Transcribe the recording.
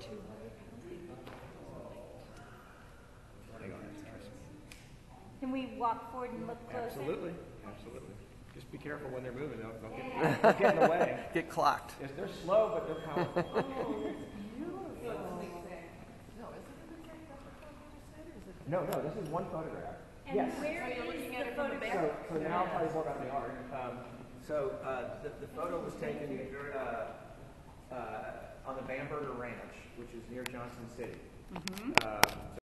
Can we walk forward and look closer? Absolutely, absolutely. Just be careful when they're moving. They'll get in the way. Get clocked. Yes, they're slow, but they're powerful. Oh, that's beautiful. No, this is one photograph. And yes. where is the photograph? So now I'll tell you more about the art. The photo was taken on the Bamberger Ranch, which is near Johnson City.